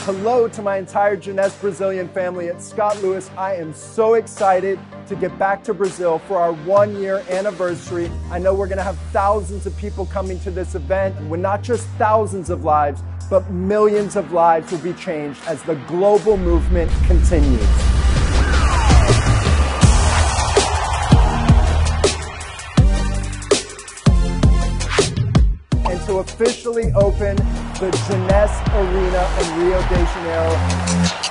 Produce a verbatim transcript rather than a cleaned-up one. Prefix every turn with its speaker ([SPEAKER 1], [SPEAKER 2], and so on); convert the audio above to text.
[SPEAKER 1] Hello to my entire Jeunesse Brazilian family. It's Scott Lewis. I am so excited to get back to Brazil for our one year anniversary. I know we're gonna have thousands of people coming to this event. When not just thousands of lives, but millions of lives will be changed as the global movement continues. And to officially open the Jeunesse Arena in Rio de Janeiro,